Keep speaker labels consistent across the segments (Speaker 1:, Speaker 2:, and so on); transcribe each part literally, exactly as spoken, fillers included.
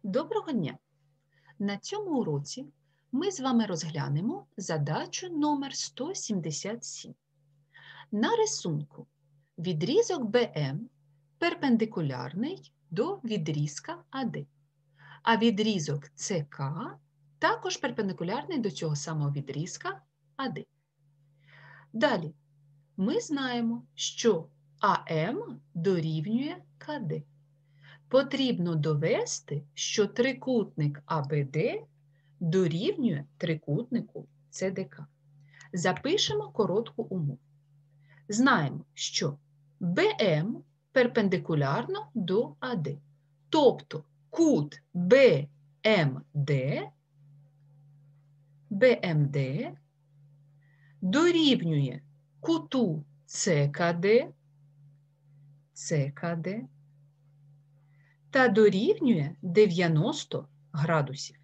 Speaker 1: Доброго дня! На цьому уроці ми з вами розглянемо задачу номер сто сімдесят сім. На рисунку відрізок Б М перпендикулярний до відрізка А Д, а відрізок С К також перпендикулярний до цього самого відрізка А Д. Далі ми знаємо, що А М дорівнює К Д. Потрібно довести, що трикутник А Б Д дорівнює трикутнику С Д К. Запишемо коротку умову. Знаємо, що Б М перпендикулярно до А Д. Тобто кут Б М Д, Б М Д дорівнює куту С К Д, С К Д та дорівнює дев'яносто градусів.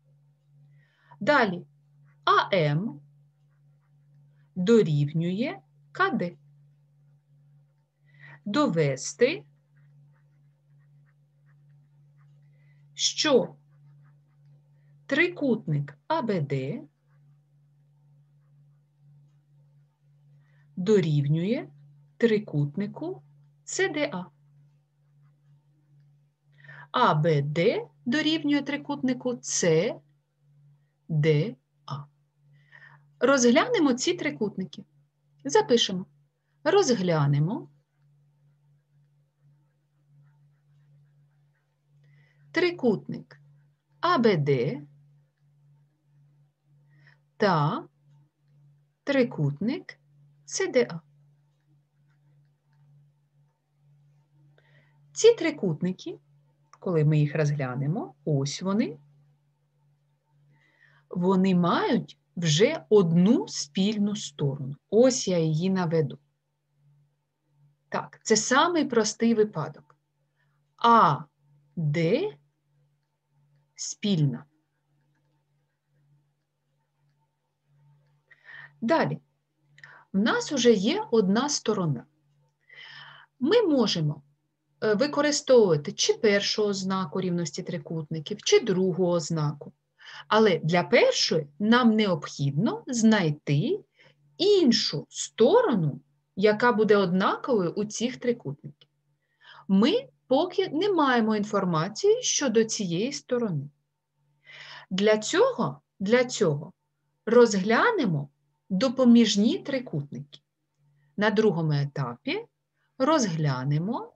Speaker 1: Далі А М дорівнює К Д. Довести, що трикутник А Б Д дорівнює трикутнику С Д А. А Б Д дорівнює трикутнику С Д А. Розглянемо ці трикутники. Запишемо. Розглянемо трикутник А Б Д та трикутник С Д А. Ці трикутники, коли ми їх розглянемо, ось вони, вони мають вже одну спільну сторону. Ось я її наведу. Так, це самий простий випадок. А Д спільна. Далі. В нас вже є одна сторона. Ми можемо використовувати чи першу ознаку рівності трикутників, чи другу ознаку. Але для першої нам необхідно знайти іншу сторону, яка буде однаковою у цих трикутників. Ми поки не маємо інформації щодо цієї сторони. Для цього, для цього розглянемо допоміжні трикутники. На другому етапі розглянемо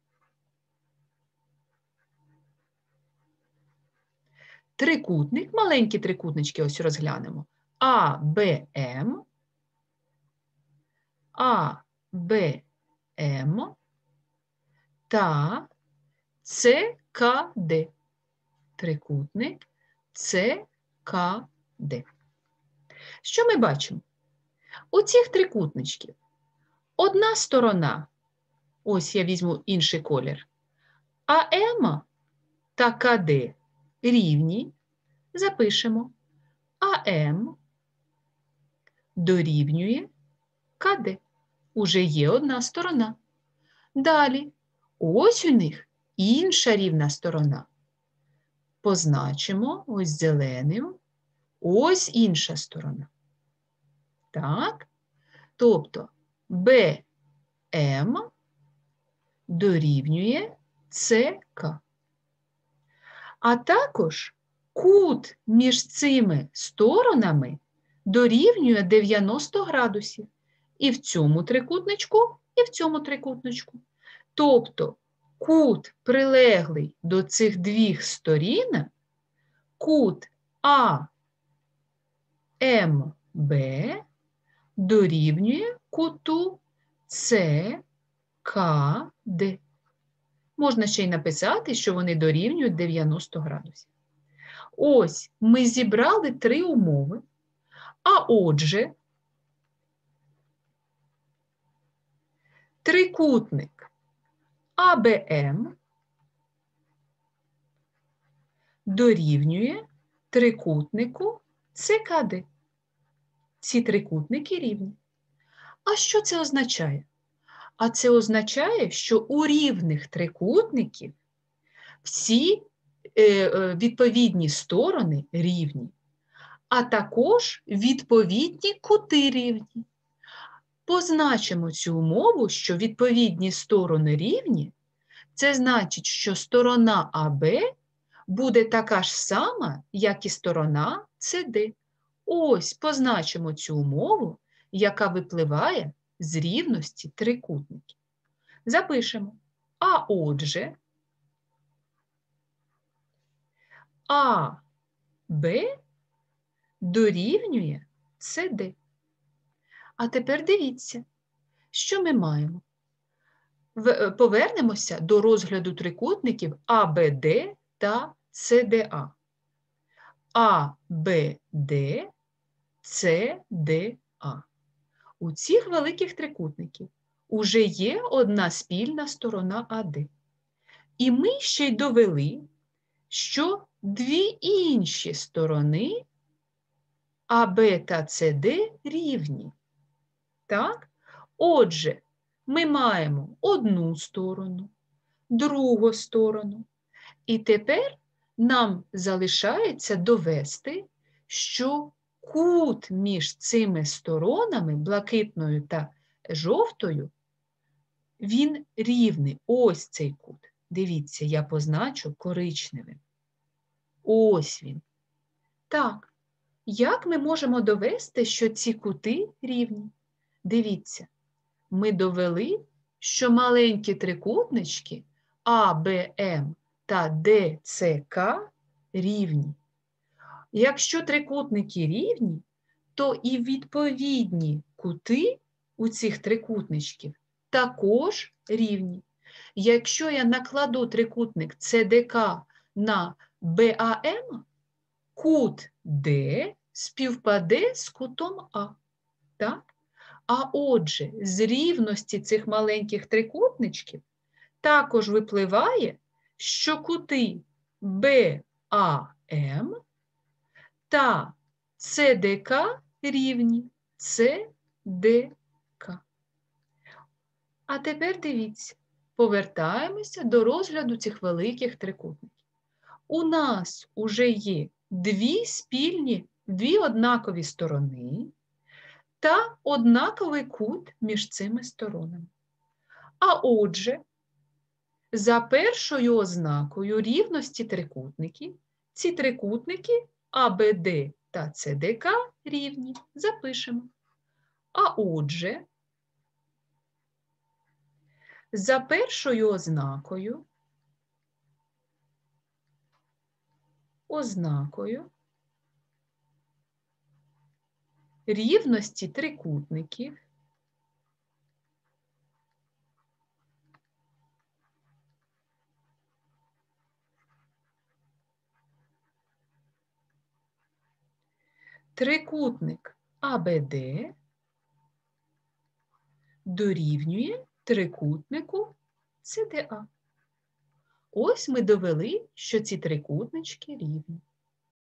Speaker 1: трикутник, маленькі трикутнички ось розглянемо. А Б М, А Б М та С К Д. Трикутник С К Д. Що ми бачимо? У цих трикутничків одна сторона, ось я візьму інший колір, А М та К Д рівні, запишемо, А М дорівнює К Д. Уже є одна сторона. Далі, ось у них інша рівна сторона. Позначимо ось зеленим, ось інша сторона. Так? Тобто Б М дорівнює С К. А також кут між цими сторонами дорівнює дев'яносто градусів. І в цьому трикутничку, і в цьому трикутничку. Тобто кут, прилеглий до цих двох сторін, кут А М Б дорівнює куту С К Д. Можна ще й написати, що вони дорівнюють дев'яносто градусів. Ось ми зібрали три умови, а отже, трикутник А Б М дорівнює трикутнику С К Д. Ці трикутники рівні. А що це означає? А це означає, що у рівних трикутників всі відповідні сторони рівні, а також відповідні кути рівні. Позначимо цю умову, що відповідні сторони рівні, це значить, що сторона А Б буде така ж сама, як і сторона С Д. Ось позначимо цю умову, яка випливає з рівності трикутників. Запишемо. А отже, А Б дорівнює С Д. А тепер дивіться, що ми маємо. Повернемося до розгляду трикутників А Б Д та С Д А. А Б Д, С Д А. У цих великих трикутників уже є одна спільна сторона А Д. І ми ще й довели, що дві інші сторони А Б та С Д рівні. Так? Отже, ми маємо одну сторону, другу сторону. І тепер нам залишається довести, що кут між цими сторонами, блакитною та жовтою, він рівний. Ось цей кут. Дивіться, я позначу коричневим. Ось він. Так, як ми можемо довести, що ці кути рівні? Дивіться, ми довели, що маленькі трикутнички А Б М та Д С К рівні. Якщо трикутники рівні, то і відповідні кути у цих трикутничків також рівні. Якщо я накладу трикутник С Д К на Б А М, кут Д співпаде з кутом А. Так? А отже, з рівності цих маленьких трикутничків також випливає, що кути Б А М та С Д К рівні С Д К. А тепер дивіться, повертаємося до розгляду цих великих трикутників. У нас уже є дві спільні, дві однакові сторони та однаковий кут між цими сторонами. А отже, за першою ознакою рівності трикутників, ці трикутники А Б Д та С Д К рівні. Запишемо. А отже, за першою ознакою, ознакою рівності трикутників трикутник А Б Д дорівнює трикутнику С Д А. Ось ми довели, що ці трикутнички рівні.